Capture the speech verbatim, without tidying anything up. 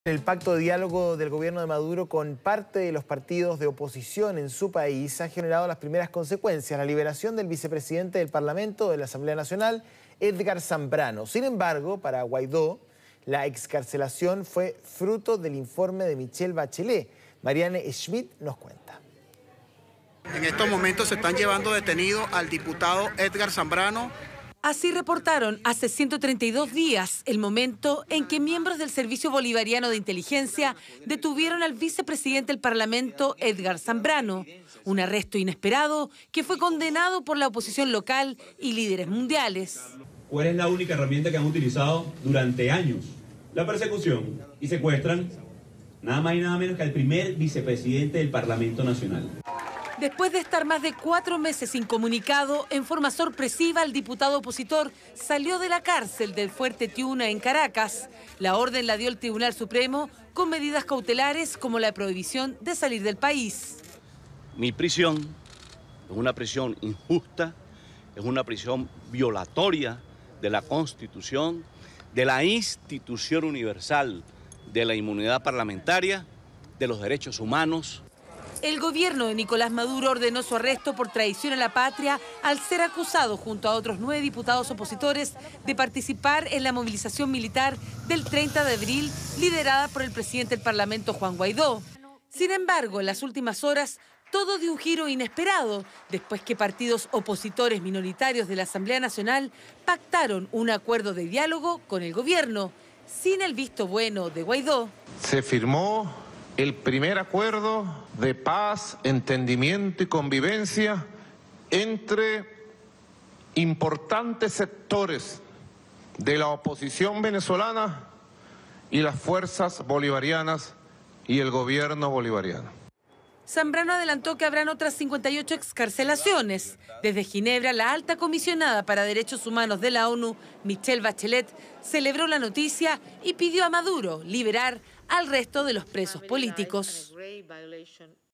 El pacto de diálogo del gobierno de Maduro con parte de los partidos de oposición en su país ha generado las primeras consecuencias, la liberación del vicepresidente del Parlamento de la Asamblea Nacional, Edgar Zambrano. Sin embargo, para Guaidó, la excarcelación fue fruto del informe de Michelle Bachelet. Marianne Schmidt nos cuenta. En estos momentos se están llevando detenido al diputado Edgar Zambrano. Así reportaron hace ciento treinta y dos días el momento en que miembros del Servicio Bolivariano de Inteligencia detuvieron al vicepresidente del Parlamento, Edgar Zambrano. Un arresto inesperado que fue condenado por la oposición local y líderes mundiales. ¿Cuál es la única herramienta que han utilizado durante años? La persecución. Y secuestran nada más y nada menos que al primer vicepresidente del Parlamento Nacional. Después de estar más de cuatro meses incomunicado, en forma sorpresiva el diputado opositor salió de la cárcel del Fuerte Tiuna en Caracas. La orden la dio el Tribunal Supremo con medidas cautelares como la prohibición de salir del país. Mi prisión es una prisión injusta, es una prisión violatoria de la Constitución, de la institución universal, de la inmunidad parlamentaria, de los derechos humanos. El gobierno de Nicolás Maduro ordenó su arresto por traición a la patria al ser acusado junto a otros nueve diputados opositores de participar en la movilización militar del treinta de abril liderada por el presidente del Parlamento, Juan Guaidó. Sin embargo, en las últimas horas, todo dio un giro inesperado después que partidos opositores minoritarios de la Asamblea Nacional pactaron un acuerdo de diálogo con el gobierno, sin el visto bueno de Guaidó. Se firmó el primer acuerdo de paz, entendimiento y convivencia entre importantes sectores de la oposición venezolana y las fuerzas bolivarianas y el gobierno bolivariano. Zambrano adelantó que habrán otras cincuenta y ocho excarcelaciones. Desde Ginebra, la alta comisionada para Derechos Humanos de la ONU, Michelle Bachelet, celebró la noticia y pidió a Maduro liberar al resto de los presos políticos.